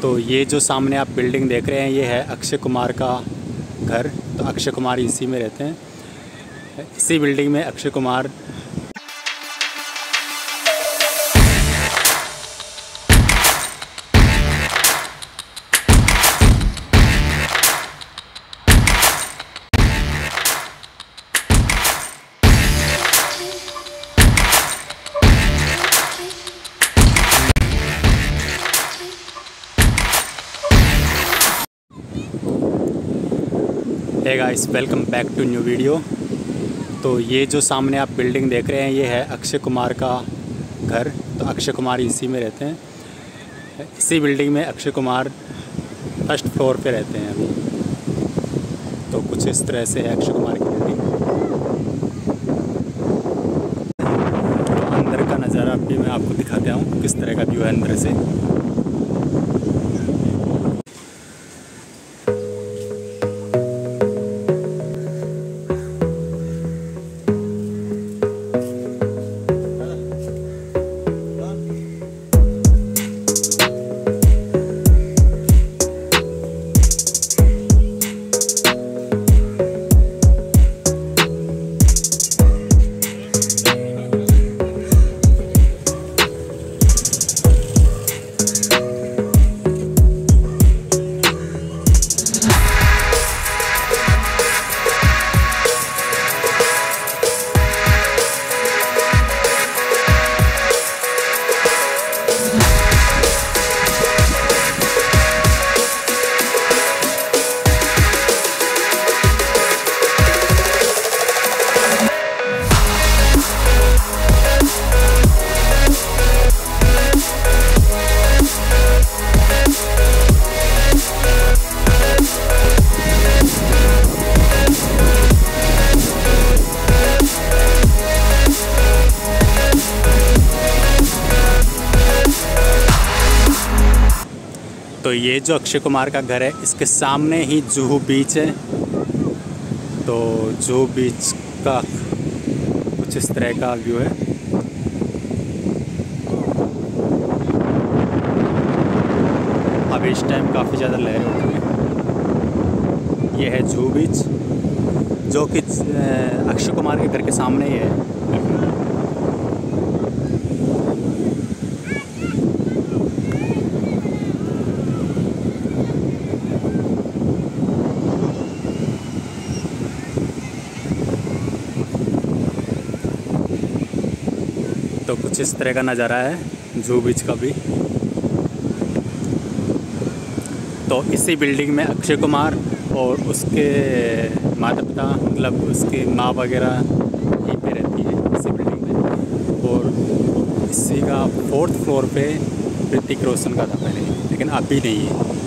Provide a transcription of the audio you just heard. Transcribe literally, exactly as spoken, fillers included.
तो ये जो सामने आप बिल्डिंग देख रहे हैं ये है अक्षय कुमार का घर। तो अक्षय कुमार इसी में रहते हैं, इसी बिल्डिंग में Akshay Kumar hey guys, welcome back to new video. तो ये जो सामने आप बिल्डिंग देख रहे हैं ये है अक्षय कुमार का घर। तो अक्षय कुमार इसी में रहते हैं, इसी बिल्डिंग में अक्षय कुमार फर्स्ट फ्लोर पे रहते हैं अभी। तो कुछ इस तरह से है अक्षय कुमार की बिल्डिंग। तो अंदर का नज़ारा भी मैं आपको दिखाता हूँ किस तरह का व्यू है अंदर से। तो ये जो अक्षय कुमार का घर है इसके सामने ही जुहू बीच है। तो जुहू बीच का कुछ इस तरह का व्यू है। अब इस टाइम काफ़ी ज़्यादा लहरें उठ रही हैं। ये है जुहू बीच जो कि अक्षय कुमार के घर के सामने ही है। तो कुछ इस तरह का नज़ारा है जुहू बीच का भी। तो इसी बिल्डिंग में अक्षय कुमार और उसके माता पिता, मतलब उसकी माँ वगैरह यहीं पे रहती है इसी बिल्डिंग में। और इसी का फोर्थ फ्लोर पे ऋतिक रोशन का था पहले, लेकिन अभी नहीं है।